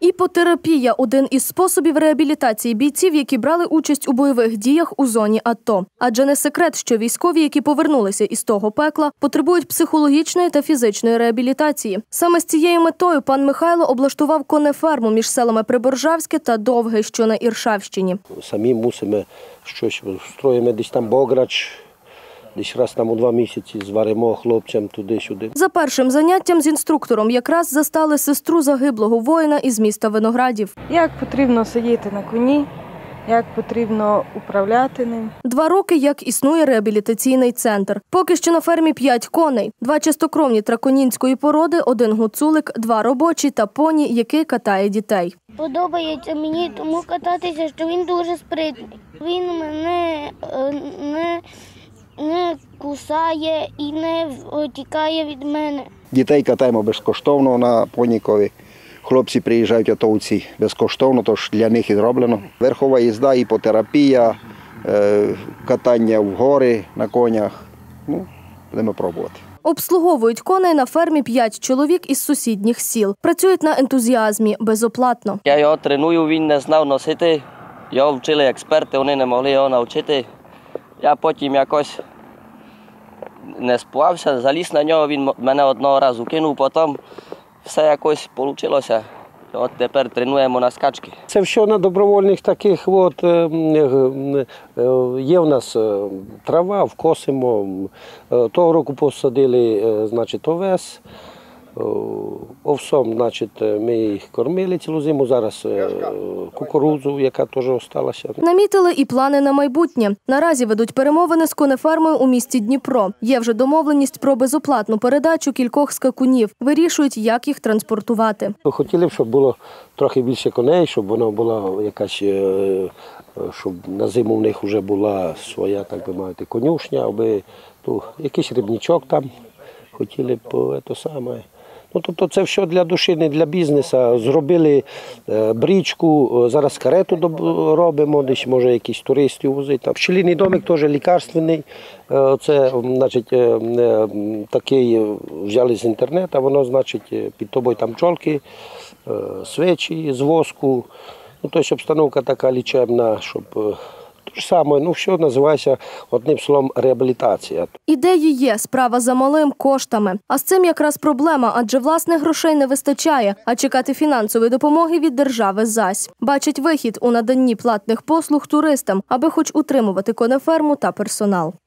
Іпотерапія – один із способів реабілітації бійців, які брали участь у бойових діях у зоні АТО. Адже не секрет, що військові, які повернулися із того пекла, потребують психологічної та фізичної реабілітації. Саме з цією метою пан Михайло облаштував конеферму між селами Приборжавське та Довге, що на Іршавщині. Самі мусимо щось строїмо, десь там Бограч, десь раз там у 2 місяці зваримо хлопцям туди-сюди. За першим заняттям з інструктором якраз застали сестру загиблого воїна із міста Виноградів. Як потрібно сидіти на коні, як потрібно управляти ним. 2 роки, як існує реабілітаційний центр. Поки що на фермі 5 коней. 2 чистокровні траконінської породи, 1 гуцулик, 2 робочі та поні, який катає дітей. Подобається мені тому кататися, що він дуже спритний. Він мене не кусає і не тікає від мене. Дітей катаємо безкоштовно на понікові. Хлопці приїжджають атовці безкоштовно, тож для них і зроблено. Верхова їзда, іпотерапія, катання в гори на конях. Будемо пробувати. Обслуговують коней на фермі 5 чоловік із сусідніх сіл. Працюють на ентузіазмі, безоплатно. Я його треную, він не знав носити. Його вчили експерти, вони не могли його навчити. Я потім якось не спався, заліз на нього, він мене одного разу кинув, потім все якось вийшло. От тепер тренуємо на скачки. Це все на добровольних таких, є в нас трава, вкосимо. Того року посадили, значить, овес. Овсом, значить, ми їх кормили цілу зиму, зараз кукурудзу, яка теж залишилася. Намітили і плани на майбутнє. Наразі ведуть перемовини з конефермою у місті Дніпро. Є вже домовленість про безоплатну передачу кількох скакунів. Вирішують, як їх транспортувати. Хотіли б, щоб було трохи більше коней, щоб воно було якась, щоб на зиму в них вже була своя, так би мовити, конюшня, аби якийсь рибничок там хотіли б те саме. Тобто це все для душі, не для бізнесу. Зробили бричку, зараз карету робимо, десь може якісь туристів возити. Пчелиний домик теж лікарственний. Це, значить, такий взяли з інтернету, воно, значить, під тобою там пчолки, свічі з воску. Тобто обстановка така лічебна, щоб... Те ж саме, все називається, одним словом, реабілітація. Ідеї є, справа за малим коштами. А з цим якраз проблема, адже власних грошей не вистачає, а чекати фінансової допомоги від держави зась. Бачать вихід у наданні платних послуг туристам, аби хоч утримувати конеферму та персонал.